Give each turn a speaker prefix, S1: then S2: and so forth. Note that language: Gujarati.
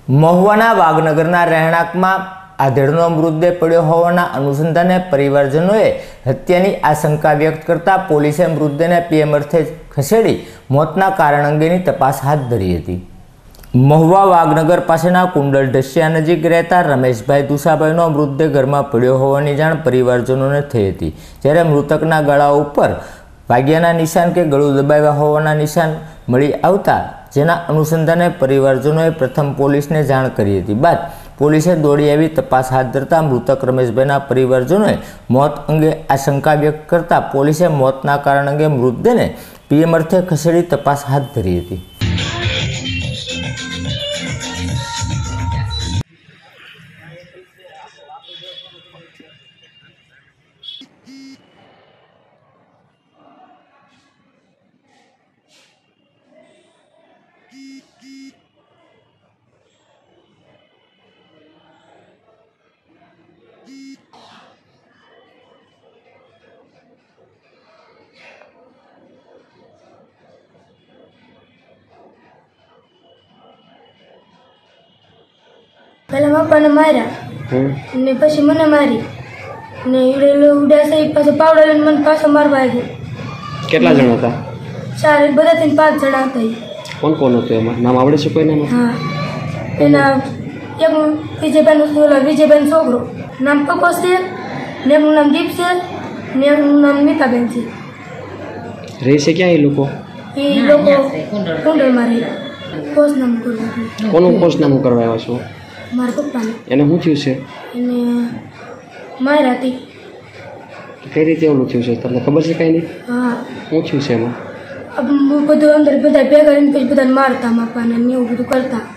S1: મહુવાના વાઘનગરના રહેણાંકમાં આધેડનો મૃતદેહ પડ્યો હોવાના અનુસંધાને પરિવારજનોએ હત્યાની આશંકા વ્યક્ત કરતા પોલીસે મૃતદેહને પીએમ અર્થે ખસેડી મોતના કારણ અંગેની તપાસ હાથ ધરી હતી। મહુવા વાઘનગર પાસેના કુંડલ ઢસિયા નજીક રહેતા રમેશભાઈ દુસાભાઈનો મૃતદેહ ઘરમાં પડ્યો હોવાની જાણ પરિવારજનોને થઈ હતી, જ્યારે મૃતકના ગળા ઉપર વાગ્યાના નિશાન કે ગળું દબાવ્યા હોવાના નિશાન મળી આવતા જેના અનુસંધાને પરિવારજનોએ પ્રથમ પોલીસને જાણ કરી હતી। બાદ પોલીસે દોડી આવી તપાસ હાથ ધરતા મૃતક રમેશભાઈના પરિવારજનોએ મોત અંગે આશંકા વ્યક્ત કરતા પોલીસે મોતના કારણ અંગે મૃતદેહને પીએમ અર્થે ખસેડી તપાસ હાથ ધરી હતી।
S2: पहले पप्पा मार्या ने पछी मने मारी ने ईडे उड्या पाछो पावडा लईने मन पाछो मारवा આવ્યો।
S3: કેટલા જણા હતા?
S2: ચાર, બધા થઈને 5 જણા હતા।
S3: કોણ કોણ હતું એમાં? નામ આવડે છે કોઈને?
S2: હા, એના એક વિજયભાઈનો છોકરો નામ પપ્પો છે, ને એનું નામ દીપ છે, ને એનું નામ મીતાબેન છે।
S3: રહે છે ક્યાં એ લોકો?
S2: એ લોકો કુંડલમાં રહે। પોસ્ટનામું કરવા।
S3: કોનું પોસ્ટનામું કરવા આવ્યા છો?
S2: મારા પપ્પાને।
S3: એને શું થયું છે?
S2: એને માર્યા હતી।
S3: કઈ રીતે એવું થયું છે તમને ખબર છે? કઈ નહીં?
S2: હા,
S3: શું થયું છે એમાં?
S2: બધું અંદર બધા ભેગા રહીને પછી બધાને મારતા મારવાના ને એવું બધું કરતા।